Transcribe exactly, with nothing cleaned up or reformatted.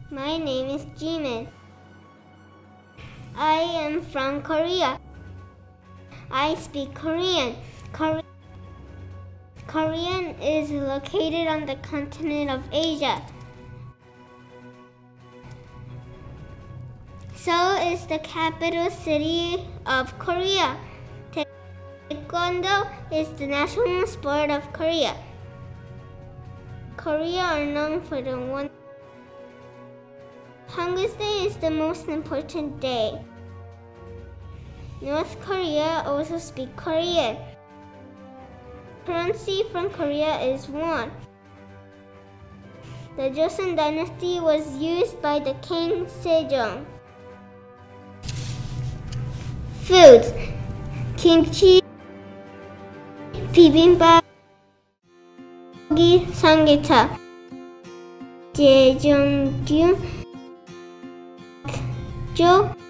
My name is Jimin. I am from Korea. I speak Korean. Kore- Korean is located on the continent of Asia. Seoul is the capital city of Korea. Taekwondo is the national sport of Korea. Korea are known for the one. Hangul's Day is the most important day. North Korea also speaks Korean. Currency from Korea is won. The Joseon dynasty was used by the King Sejong. Foods: kimchi, bibimbap, gogi, samgyeopsal, jjajangmyeon, jo,